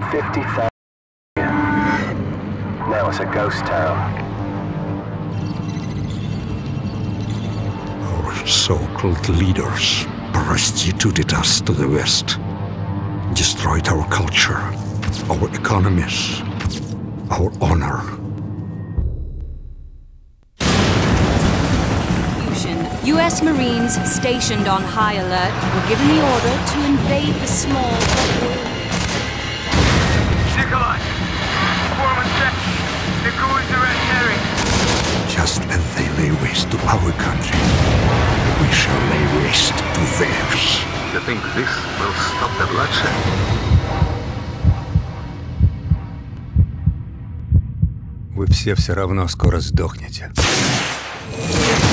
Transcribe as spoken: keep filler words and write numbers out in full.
fifty thousand. Now it's a ghost town. Our so-called leaders prostituted us to the West, destroyed our culture, our economies, our honor. U S Marines stationed on high alert were given the order to invade the small... Nikolai! Foreman check! The crews are at Terry! Just as they lay waste to our country, we shall lay waste to theirs. You think this will stop the bloodshed? Вы все все равно скоро сдохнете.